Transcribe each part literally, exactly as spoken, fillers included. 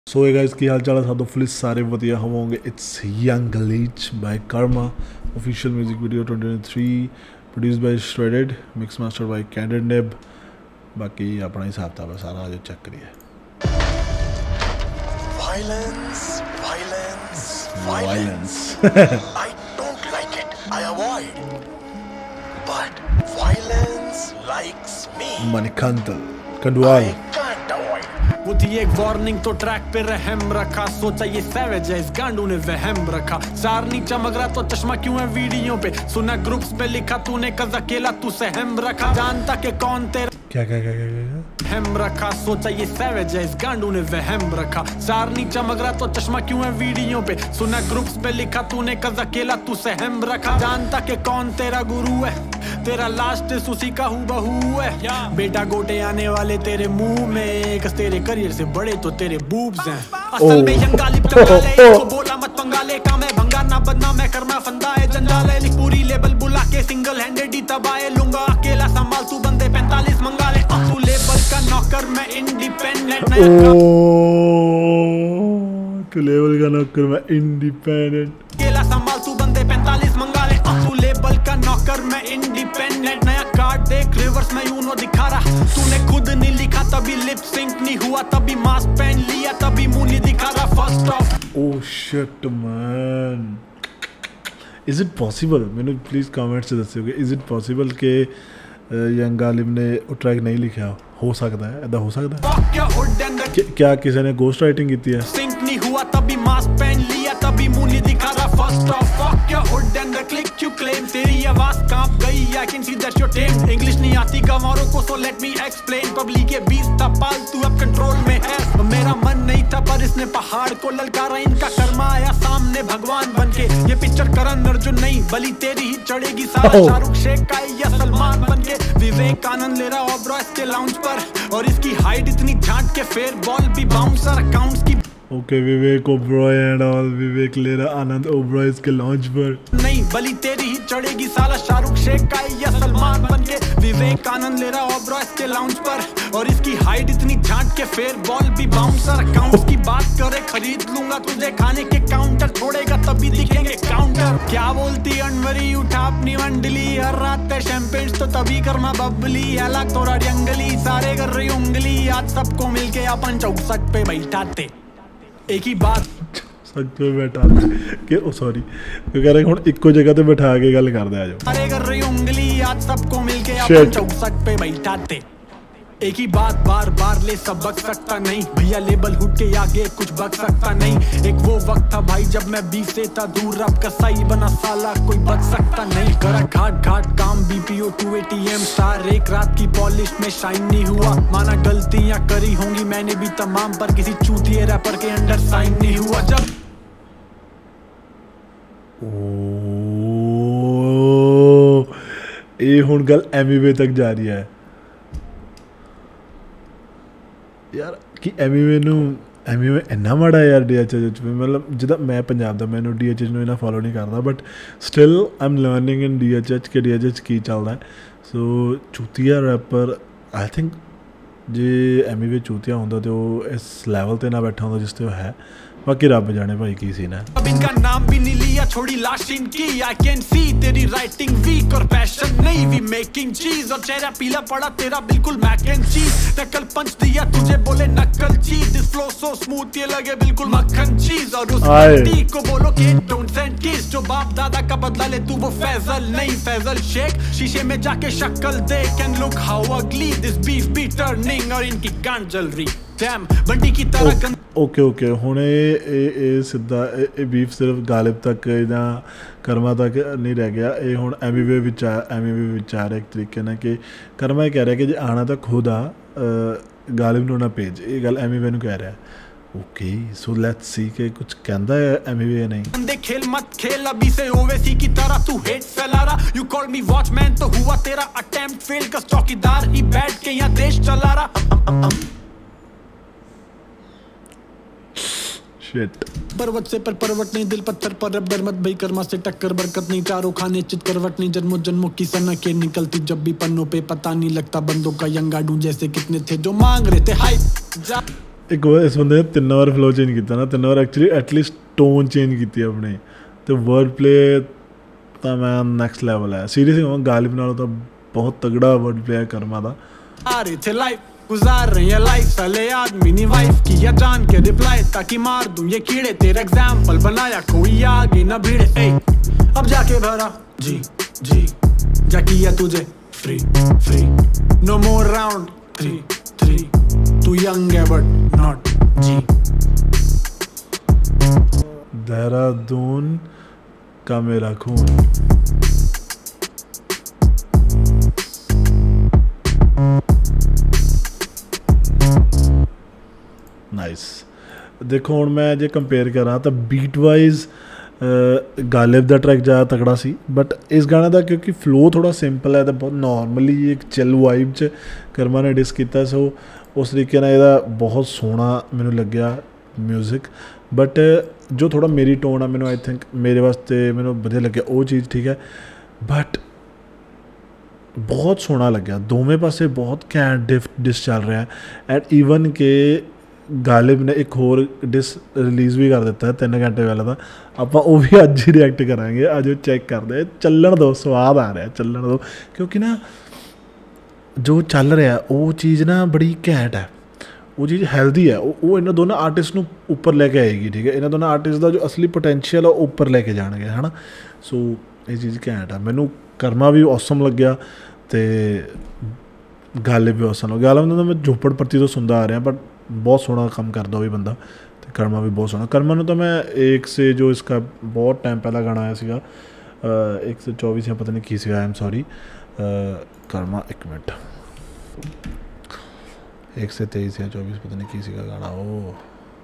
सो ये गाइस की हाल चाल है साधो पुलिस सारे वधिया होवोगे। It's young leech by karma official music video twenty twenty three produced by shredded mix master by candid neb. बाकी अपना हिसाब था सारा जो चेक करिए। Violence, violence, violence. I don't like it. I avoid. But violence likes me. Manikantal Kandwal. I can't avoid. वो थी एक वार्निंग तो ट्रैक पे रहम रखा, सोचा ये सैवेज है इस गांडू ने वहम रखा। सार नहीं चमक रहा तो चश्मा क्यों है वीडियो पे, सुना ग्रुप्स पे लिखा तूने कज अकेला तू सहम रखा। जानता के कौन तेरा क्या क्या क्या क्या क्या हम रखा, सोचा ये सैवेज है इस गांडू ने वहम रखा। सार नहीं चमक रहा तो चश्मा क्यों है वीडियो पे, सुना ग्रुप्स पे लिखा तूने कज अकेला तू सहम रखा। जानता के कौन तेरा गुरु है, तेरा लास्ट उसी का हूबहू है। बेटा गोटे आने वाले तेरे मुंह में, कस तेरे करियर से बड़े तो तेरे बूब्स हैं। असल में यंगालिब चंगाले, इसको बोला मत पंगाले, काम है भंगार ना बदनाम है करना फंदा है जंजाल है। लिख पूरी लेबल बुला के सिंगल हैंडेड ही तबाए लूंगा, अकेला संभाल तू बंदे पैंतालीस मंगा ले। तू लेबल का नौकर मैं इंडिपेंडेंट नया तू लेवल का नौकर मैं इंडिपेंडेंट अकेला संभाल तू बंदे पैंतालीस मंगा ले। तू लेबल का नौकर मैं इंडिपेंडेंट नया कार्ड देख रिवर्स में यूं नो दिखा रहा। तूने खुद नहीं लिखा तभी लिप सिंक नहीं हुआ, तभी मास्क पहन लिया तभी मुंह नहीं दिखा रहा। First of oh shit man, is it possible, मैंने प्लीज कमेंट से दसियोगे इज इट पॉसिबल के यंग गालिब ने वो ट्रैक नहीं लिखा? हो सकता है, ऐसा हो सकता है। क्या, क्या किसी ने गोस्ट राइटिंग की है? सिंक नहीं हुआ तभी मास्क पहन लिया तभी मुंह नहीं दिखा रहा। First off fuck your hood and the click you claim, तेरी आवाज कांप गई I can see that your tame. English नहीं आती गंवारों को so let me explain, public के बीच था पालतू अब कंट्रोल में है। मेरा मन नहीं था पर इसने पहाड़ को ललकारा, इनका कर्मा आया सामने भगवान बनके। ये पिक्चर करण अर्जुन नहीं बली तेरी ही चढ़ेगी सारा, शाहरुख शेख का या सलमान बनके। विवेकानंद ले रहा ओबरॉय के लाउंज पर, और इसकी हाइट इतनी झांट के फेयर बॉल भी बाउंसर अकाउंट्स की। Okay Vivek Oberoi and all, Vivek ले रहा आनंद ओबरॉय के लॉन्च पर नहीं बली तेरी ही चढ़ेगी साला, शाहरुख शेख का या सलमान बनके। विवेकानंद ले रहा ओबरॉय के लाउंज पर, और इसकी हाइट इतनी झांट के फेयर बॉल भी बाउंसर अकाउंट्स की। बात करे खरीद लूंगा तुझे खाने के काउंटर, छोड़ेगा तभी दिखेंगे काउंटर। क्या बोलती अनवरी उठा अपनी मंडली, हर रात है शैंपेन्स तो तभी करना बबली। अलग थोड़ा जंगली सारे कर रही उंगली, आज सबको मिलके अपन चौसठ पे बैठाते एक ही बात सच पे बैठा के ओ सॉरी कह रहे हुन इक्को जगह ते बैठा के गल कर दे आ जाओ। अरे कर रही उंगली आज सबको मिलके अपन चौसठ पे बैठाते एक ही बात बार बार ले सब बक सकता नहीं भैया, लेबल हुड के आगे कुछ बक सकता नहीं। एक वो वक्त था भाई जब मैं बीफ से था दूर, अब कसाई बना साला कोई बच सकता नहीं। करा घाट घाट काम बीपीओ टू एटीएम स्टार, एक रात की पॉलिश में शाइन नहीं हुआ। माना गलतियां करी होंगी मैंने भी तमाम, पर किसी चूतिए रैपर के अंडर साइन नहीं हुआ। जब ये हुन गल एमवे तक जा रही है यार कि एमवे ਨੂੰ एमवे ਇੰਨਾ ਮਾੜਾ यार डीएचएच ਵਿੱਚ मतलब ਜਿੱਦਾਂ ਮੈਂ ਪੰਜਾਬ ਦਾ ਮੈਨੂੰ डीएचएच ਨੂੰ ਇਹਨਾਂ ਫੋਲੋ ਨਹੀਂ ਕਰਦਾ, but still I am learning in DHH ਕਿ डीएचएच ਕੀ ਚੱਲਦਾ। ਸੋ ਚੂਤੀਆ ਰੈਪਰ आई थिंक ਜੇ एमवे ਚੂਤੀਆ ਹੁੰਦਾ ਤੇ ਉਹ ਇਸ ਲੈਵਲ ਤੇ ਨਾ ਬੈਠਾ ਹੁੰਦਾ ਜਿਸ ਤੇ ਉਹ ਹੈ। बाकी रब जाने भाई की सी ना। अब इनका नाम भी नहीं लिया छोड़ी लाश इनकी, आई कैन सी तेरी राइटिंग वीक और पैशन नहीं, वी मेकिंग चीज और चेहरा पीला पड़ा तेरा बिल्कुल मैक एंड चीज। नकल पंच दिया तुझे बोले नकल चीज, दिस फ्लो सो स्मूथ ये लगे बिल्कुल मक्खन चीज। और उस लड़की को बोलो कि डोंट सेंड किस, जो बाप दादा का बदला ले तू वो फैजल नहीं फैजल शेख। शीशे में जाके शक्ल देख and look how ugly this beef be turning, और इनकी गांड जल रही डैम बंटी की तरह। ओके ओके हुण ये सीधा ये बीफ सिर्फ गालिब तक या कर्मा तक नहीं रह गया, ये हुण एमवे विच आ एमवे विच आ रहा एक तरीके ना कि कर्मा ये कह रहा है कि जे आना तो खुद आ गालिब नूं ना भेज, ये गल एमवे नूं कह रहा है। ओके सो लेट्स सी के कुछ कहता है एमवे नहीं। बंदे खेल मत खेल अभी से ओवेसी की तरह, तू हेट फैला रहा। यू कॉल मी वॉचमैन तो हुआ तेरा अटेम्प्ट फेल, कस चौकीदार ही बैठ के यहाँ देश चला रहा। Shit. पर्वत से पर पर्वत नहीं दिल पत्थर पर रबर मत भाई, कर्मा से टक्कर बरकत नहीं, चारों खाने चित करवट नहीं। जन्मों जन्मों की सनकें निकलती जब भी पन्नों पे, पता नहीं लगता बंदों का यंगाडू जैसे कितने थे जो मांग रहे थे हाइप। एक बार इस बंदे ने तीन बार फ्लो चेंज किया ना, तीन बार एक्चुअली एटलीस्ट टोन चेंज की अपने, तो वर्ड प्ले तो मैं नैक्सट लैवल है सीरियसली। गालिब नालों तो बहुत तगड़ा वर्ड प्ले है कर्मा दा। आ रहे थे लाइफ गुजार रही है लाइफ, साले आदमी ने वाइफ किया जान के रिप्लाई, ताकि मार दूं ये कीड़े, तेरा एग्जाम्पल बनाया कोई आगे ना भिड़े। ए अब जाके भरा जी जी जा किया तुझे free free, no more round three three, तू यंग है बट नॉट जी। देहरादून का मेरा खून, नाइस। देखो हुण मैं जे कंपेयर करा तो बीट वाइज गालिब दा ट्रैक ज़्यादा तगड़ा सी, बट इस गाने का क्योंकि फ्लो थोड़ा सिंपल है तो बहुत नॉर्मली एक चिल वाइब च कर्मा ने डिस किया, सो उस तरीके नाल इहदा बहुत सोहना मैनूं लग्या म्यूजिक। बट जो थोड़ा मेरी टोन है मैनूं आई थिंक मेरे वास्ते मैनूं वधिया लग्या वो चीज़ ठीक है, बट बहुत सोहना लग्या दोवें पासे बहुत घैंट डिफ डिस चल रहा है। एंड ईवन के गालिब ने एक होर डिस रिलीज़ भी कर दिता है तीन घंटे वाला था, आप वो भी अज ही रिएक्ट करांगे, अज चैक करते हैं, चलन दो स्वाद आ रहा है चलन दो, क्योंकि ना जो चल रहा है वो चीज़ ना बड़ी घैंट है, वो चीज़ हैल्दी है, वो इन्होंने दोनों आर्टिस्ट को ऊपर लेके आएगी, ठीक है, इन्होंने दोनों आर्टिस्ट का जो असली पोटेंशियल है ऊपर लेके जाएंगे है ना। सो ये चीज़ घैंट है, मैनू कर्मा भी औसम लग्या तो गालिब भी औसम लग्या। गालिब तो मैं झोपड़ पत्ती तो सुनता आ रहा बट बहुत सोहना काम करता भी बंदा, तो कर्मा भी बहुत सोहना। कर्मा ने तो मैं एक से जो इसका बहुत टाइम पहला गाना आया सीगा एक से चौबीस या पता नहीं की सीगा, आई एम सॉरी कर्मा एक मिनट एक से तेईस या चौबीस पता नहीं की सीगा गाना, ओ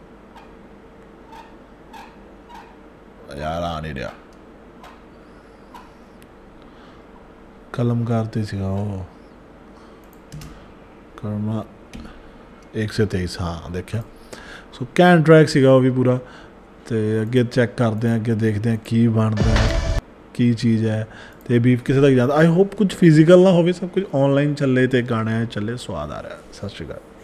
यार आ नहीं रहा, कलमकार ते सीगा ओ कर्मा एक से तेईस, हाँ देखा। सो कैन ट्रैक सीगा वो भी पूरा, तो अगे चैक करते हैं, अगे देखते हैं की बनता है की चीज़ है, तो बीफ किसी तक जाता। आई होप कुछ फिजिकल ना हो, सब कुछ ऑनलाइन चले तो गाने चले, स्वाद आ रहा है। सत श्री अकाल।